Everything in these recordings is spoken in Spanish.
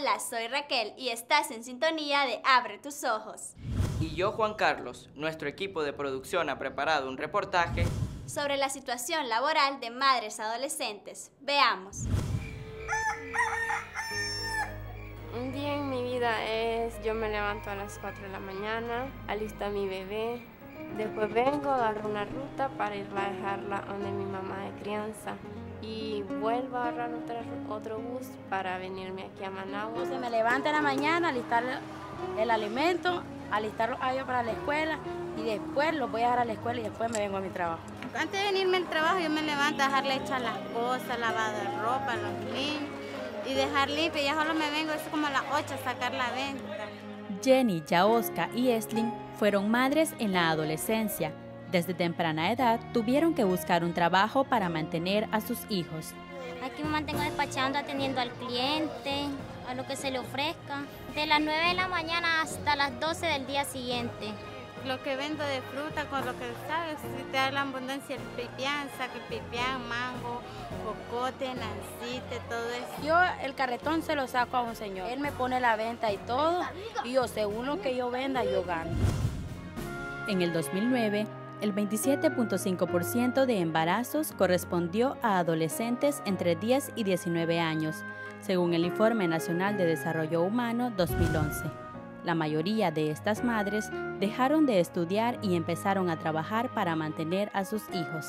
Hola, soy Raquel y estás en sintonía de Abre tus ojos. Y yo, Juan Carlos. Nuestro equipo de producción ha preparado un reportaje sobre la situación laboral de madres adolescentes. Veamos. Un día en mi vida es, yo me levanto a las 4 de la mañana, alisto a mi bebé, después vengo, agarro una ruta para ir a dejarla donde mi mamá de crianza y vuelvo a agarrar otro bus para venirme aquí a Managua. Entonces me levanto en la mañana, alistar el alimento, alistarlos a ellos para la escuela y después los voy a dejar a la escuela y después me vengo a mi trabajo. Antes de venirme al trabajo yo me levanto a dejarle echar las cosas, lavado de ropa, los niños y dejar limpio. Ya solo me vengo, es como a las 8 a sacar la venta. Jenny, Yaoska y Eslin fueron madres en la adolescencia. Desde temprana edad tuvieron que buscar un trabajo para mantener a sus hijos. Aquí me mantengo despachando, atendiendo al cliente, a lo que se le ofrezca. De las 9 de la mañana hasta las 12 del día siguiente. Lo que vendo de fruta, con lo que sabes, si te da la abundancia, el pipián, saco el pipián, mango, cocote, nancite, todo eso. Yo el carretón se lo saco a un señor. Él me pone la venta y todo, y yo, según lo que yo venda, yo gano. En el 2009, el 27.5% de embarazos correspondió a adolescentes entre 10 y 19 años, según el Informe Nacional de Desarrollo Humano 2011. La mayoría de estas madres dejaron de estudiar y empezaron a trabajar para mantener a sus hijos.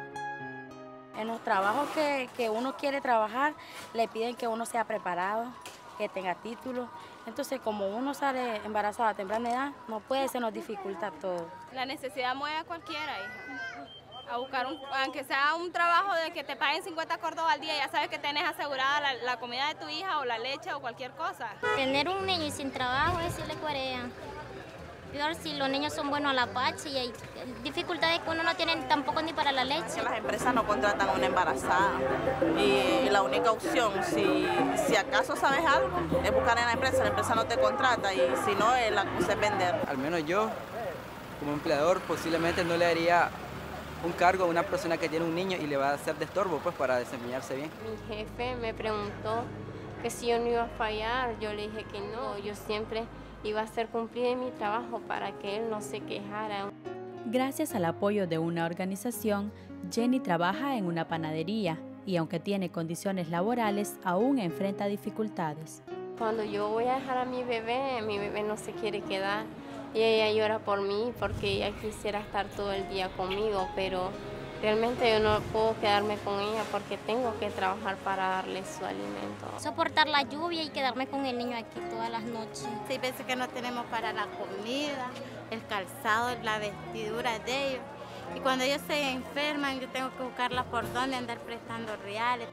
En los trabajos que uno quiere trabajar, le piden que uno sea preparado, que tenga título. Entonces, como uno sale embarazada a temprana edad, no puede, se nos dificulta todo. La necesidad mueve a cualquiera, hija. A buscar, aunque sea un trabajo de que te paguen 50 córdobas al día, ya sabes que tenés asegurada la comida de tu hija o la leche o cualquier cosa. Tener un niño y sin trabajo es decirle cuarea. Peor si los niños son buenos a la pacha y hay dificultades que uno no tiene tampoco ni para la leche. Las empresas no contratan a una embarazada y la única opción, si acaso sabes algo, es buscar en la empresa no te contrata y si no, la cosa es vender. Al menos yo, como empleador, posiblemente no le haría un cargo a una persona que tiene un niño y le va a hacer de estorbo pues, para desempeñarse bien. Mi jefe me preguntó que si yo no iba a fallar, yo le dije que no, yo siempre iba a hacer cumplir mi trabajo para que él no se quejara. Gracias al apoyo de una organización, Jenny trabaja en una panadería y aunque tiene condiciones laborales, aún enfrenta dificultades. Cuando yo voy a dejar a mi bebé no se quiere quedar y ella llora por mí porque ella quisiera estar todo el día conmigo, pero realmente yo no puedo quedarme con ella porque tengo que trabajar para darle su alimento. Soportar la lluvia y quedarme con el niño aquí todas las noches. Hay veces que no tenemos para la comida, el calzado, la vestidura de ellos. Y cuando ellos se enferman, yo tengo que buscarla por dónde andar prestando reales.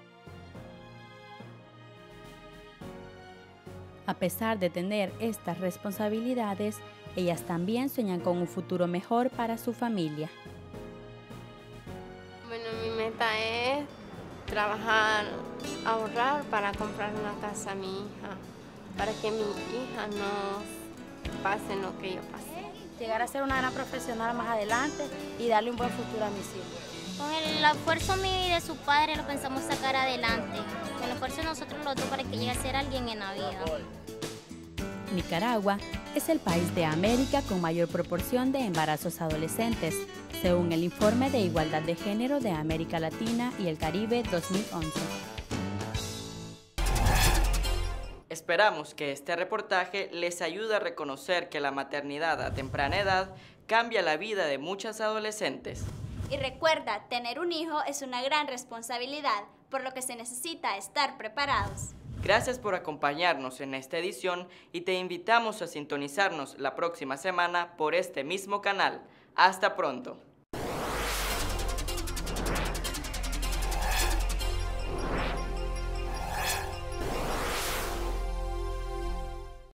A pesar de tener estas responsabilidades, ellas también sueñan con un futuro mejor para su familia. Bueno, mi meta es trabajar, ahorrar para comprar una casa a mi hija, para que mi hija no pase lo que yo pasé. Llegar a ser una gran profesional más adelante y darle un buen futuro a mis hijos. Con el esfuerzo mío y de su padre lo pensamos sacar adelante. Con el esfuerzo de nosotros los dos para que llegue a ser alguien en la vida. Nicaragua es el país de América con mayor proporción de embarazos adolescentes, según el Informe de Igualdad de Género de América Latina y el Caribe 2011. Esperamos que este reportaje les ayude a reconocer que la maternidad a temprana edad cambia la vida de muchas adolescentes. Y recuerda, tener un hijo es una gran responsabilidad, por lo que se necesita estar preparados. Gracias por acompañarnos en esta edición y te invitamos a sintonizarnos la próxima semana por este mismo canal. Hasta pronto.